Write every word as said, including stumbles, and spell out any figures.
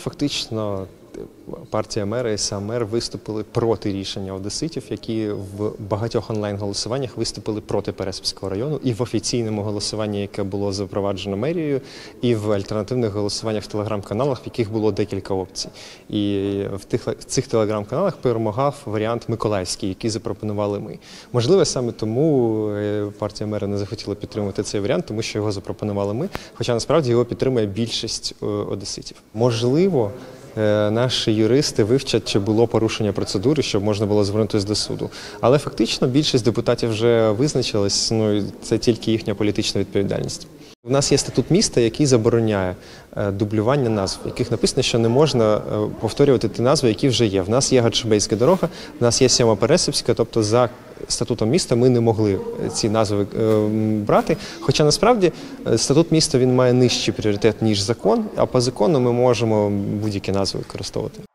фактично партія мера і сам мер виступили проти рішення одеситів, які в багатьох онлайн-голосуваннях виступили проти Переспільського району і в офіційному голосуванні, яке було запроваджено мерією, і в альтернативних голосуваннях в телеграм-каналах, в яких було декілька опцій. І в, тих, в цих телеграм-каналах перемагав варіант Миколаївський, який запропонували ми. Можливо, саме тому партія мера не захотіла підтримувати цей варіант, тому що його запропонували ми, хоча насправді його підтримує більшість одеситів. Можливо, наші юристи вивчать, чи було порушення процедури, щоб можна було звернутися до суду. Але фактично більшість депутатів вже визначилась, ну, це тільки їхня політична відповідальність. У нас є статут міста, який забороняє дублювання назв, в яких написано, що не можна повторювати ті назви, які вже є. В нас є Гаджибейська дорога, в нас є Сьома Пересипська, тобто за статутом міста ми не могли ці назви брати. Хоча насправді статут міста він має нижчий пріоритет, ніж закон, а по закону ми можемо будь-які назви використовувати.